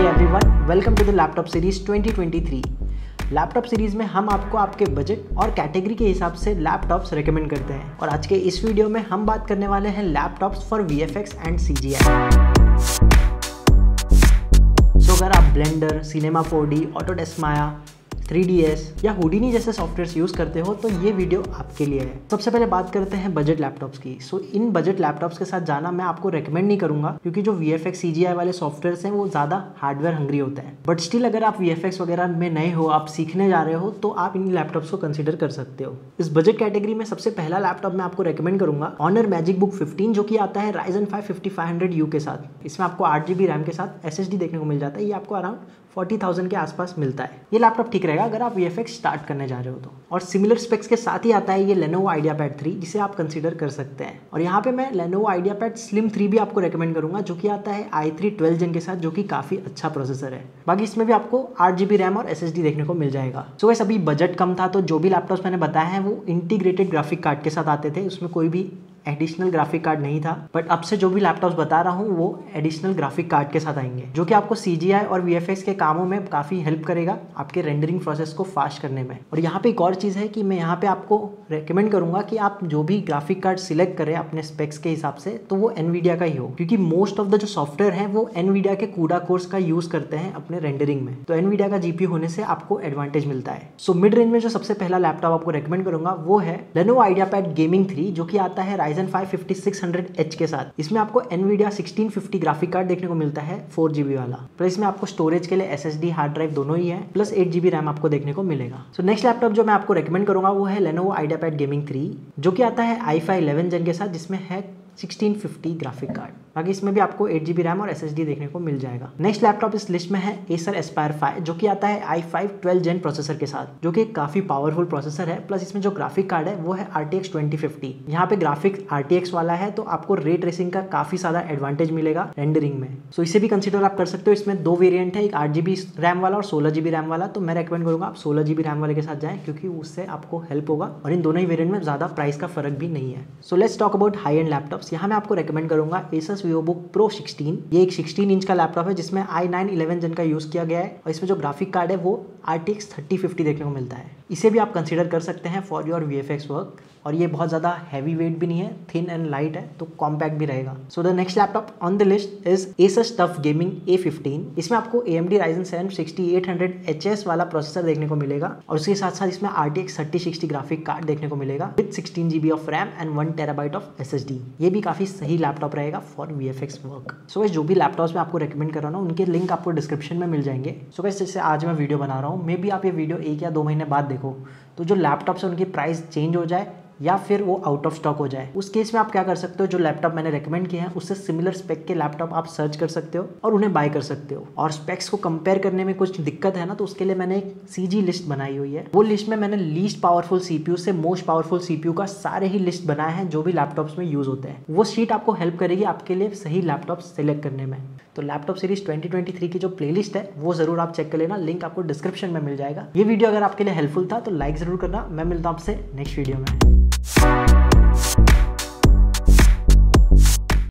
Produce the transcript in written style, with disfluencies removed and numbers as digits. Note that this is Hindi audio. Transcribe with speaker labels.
Speaker 1: Everyone, welcome to the laptop series 2023। Laptop series में हम आपको आपके बजट और कैटेगरी के हिसाब से लैपटॉप्स रेकमेंड करते हैं और आज के इस वीडियो में हम बात करने वाले हैं laptops for VFX and CGI। So अगर आप ब्लेंडर, सिनेमा 4D, ऑटोडेस्क माया, 3ds या हुडिनी जैसे सॉफ्टवेयर्स यूज़ करते हो तो ये वीडियो आपके लिए है। सबसे पहले बात करते हैं बजट लैपटॉप्स की। सो इन बजट लैपटॉप्स के साथ जाना मैं आपको रेकमेंड नहीं करूंगा क्योंकि जो VFX CGI वाले सॉफ्टवेयर्स हैं वो ज़्यादा हार्डवेयर हंग्री होते हैं। बट स्टिल अगर आप VFX वगैरह में नए हो, आप सीखने जा रहे हो तो आप इन लैपटॉप्स को कंसिडर कर सकते हो। इस बजट कैटेगरी में सबसे पहला लैपटॉप मैं आपको रेकमेंड करूंगा ऑनर मैजिकबुक 15, जो कि आता है Ryzen 5 5500U के साथ। इसमें आपको 8GB रैम के साथ SSD देखने को मिल जाता है। ये आपको अराउंड 40,000 के आसपास मिलता है। ये लैपटॉप ठीक रहेगा अगर आप VFX स्टार्ट करने जा रहे हो तो। और सिमिलर स्पेक्स के साथ ही आता है ये Lenovo IdeaPad 3, जिसे आप कंसीडर कर सकते हैं। और यहाँ पे मैं Lenovo IdeaPad Slim 3 भी आपको रेकमेंड करूंगा, जो कि आता है i3 12 Gen के साथ, जो कि काफ़ी अच्छा प्रोसेसर है। बाकी इसमें भी आपको 8GB रैम और SSD देखने को मिल जाएगा। सो वैसे अभी बजट कम था तो जो भी लैपटॉप्स मैंने बताया है वो इंटीग्रेटेड ग्राफिक कार्ड के साथ आते थे, उसमें कोई भी एडिशनल ग्राफिक कार्ड नहीं था। बट अब से जो भी लैपटॉप्स बता रहा हूँ वो एडिशनल ग्राफिक कार्ड के साथ आएंगे, जो कि आपको CGI और VFX के कामों में काफ़ी हेल्प करेगा आपके रेंडरिंग प्रोसेस को फास्ट करने में। और यहाँ पे एक और चीज़ है कि मैं यहाँ पे आपको रेकमेंड करूँगा कि आप जो भी ग्राफिक कार्ड सिलेक्ट करें अपने स्पेक्स के हिसाब से तो वो NVIDIA का ही हो, क्योंकि मोस्ट ऑफ द जो सॉफ्टवेयर है वो NVIDIA के CUDA कोर्स का यूज़ करते हैं अपने रेंडरिंग में। तो NVIDIA का GPU होने से आपको एडवांटेज मिलता है। सो मिड रेंज में जो सबसे पहला लैपटॉप आपको रेकमेंड करूँगा वो है Lenovo IdeaPad Gaming 3, जो कि आता है Ryzen 5 5600H के साथ। इसमें आपको NVIDIA 1650 ग्राफिक कार्ड देखने को मिलता है 4GB वाला। प्लस इसमें आपको स्टोरेज के लिए SSD हार्ड ड्राइव दोनों ही है, प्लस 8GB रैम आपको देखने को मिलेगा। सो नेक्स्ट लैपटॉप जो मैं आपको रेकमेंड करूंगा वो है Lenovo IdeaPad Gaming 3, जो कि आता है i5 11 Gen के साथ, जिसमें है 1650 ग्राफिक कार्ड। बाकी इसमें भी आपको 8GB रैम और SSD देखने को मिल जाएगा। नेक्स्ट लैपटॉप इस लिस्ट में है Acer Aspire 5, जो कि आता है i5 12 Gen प्रोसेसर के साथ, जो कि काफी पावरफुल प्रोसेसर है। प्लस इसमें जो ग्राफिक कार्ड है वो है RTX 2050। यहाँ पे ग्राफिक RTX वाला है तो आपको रे ट्रेसिंग का काफी ज्यादा एडवांटेज मिलेगा रेंडरिंग में। सो इसे भी कंसिडर आप कर सकते हो। इसमें दो वेरिएंट है, एक 8GB रैम वाला और 16GB रैम वाला। तो मैं रेकमेंड करूंगा आप 16GB रैम वाले के साथ जाएं, क्योंकि उससे आपको हेल्प होगा और इन दोनों ही वेरिएंट में ज्यादा प्राइस का फर्क भी नहीं है। So let's talk about high end laptops. यहाँ मैं आपको रेकमेंड करूंगा Asus VivoBook Pro 16। ये एक 16 इंच का लैपटॉप है जिसमें i9 11 Gen का यूज किया गया है और इसमें जो ग्राफिक कार्ड है वो RTX 3050 देखने को मिलता है। इसे भी आप कंसीडर कर सकते हैं फॉर योर VFX वर्क। और ये बहुत ज़्यादा हैवी वेट भी नहीं है, थिन एंड लाइट है, तो कॉम्पैक्ट भी रहेगा। So the next laptop on the list is Asus TUF Gaming A15। इसमें आपको AMD Ryzen 7 6800HS वाला प्रोसेसर देखने को मिलेगा और उसके साथ साथ इसमें RTX 3060 ग्राफिक कार्ड देखने को मिलेगा with 16GB of RAM and 1TB of SSD। ये भी काफ़ी सही लैपटॉप रहेगा फॉर VFX वर्क। सो जो भी लैपटॉप्स मैं आपको रेकमेंड कर रहा हूँ उनके लिंक आपको डिस्क्रिप्शन में मिल जाएंगे। सो गाइस, जैसे आज मैं वीडियो बना रहा हूँ, मे बी आप ये वीडियो 1 या 2 महीने बाद देखो तो जो लैपटॉप्स है उनकी प्राइस चेंज हो जाए या फिर वो आउट ऑफ स्टॉक हो जाए। उस केस में आप क्या कर सकते हो, जो लैपटॉप मैंने रेकमेंड किए हैं उससे सिमिलर स्पेक के लैपटॉप आप सर्च कर सकते हो और उन्हें बाय कर सकते हो। और स्पेक्स को कंपेयर करने में कुछ दिक्कत है ना, तो उसके लिए मैंने एक CG लिस्ट बनाई हुई है। वो लिस्ट में मैंने लीस्ट पावरफुल CPU से मोस्ट पावरफुल CPU का सारे ही लिस्ट बनाए हैं जो भी लैपटॉप्स में यूज होते हैं। वो शीट आपको हेल्प करेगी आपके लिए सही लैपटॉप सेलेक्ट करने में। तो लैपटॉप सीरीज 2023 की जो प्लेलिस्ट है वो जरूर आप चेक कर लेना, लिंक आपको डिस्क्रिप्शन में मिल जाएगा। ये वीडियो अगर आपके लिए हेल्पफुल था तो लाइक जरूर करना। मैं मिलता हूं आपसे नेक्स्ट वीडियो में।